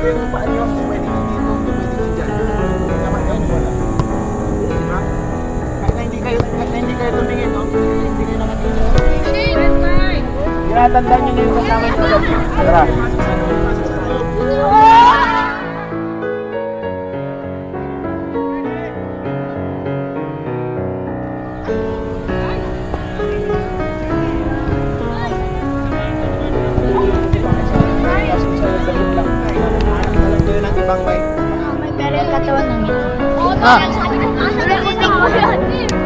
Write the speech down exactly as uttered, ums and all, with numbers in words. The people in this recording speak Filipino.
Paano yung pwede hindi mo pwede yung dyan? Tama yan, wala. Diba? Kahit na hindi kayo, kahit na hindi kayo tumingin, no? Hindi kayo nakatingin. Tinatandaan nyo na yung kasama yung tulog. Tara. May pera yung katawan ng ito. Ah. Wala ko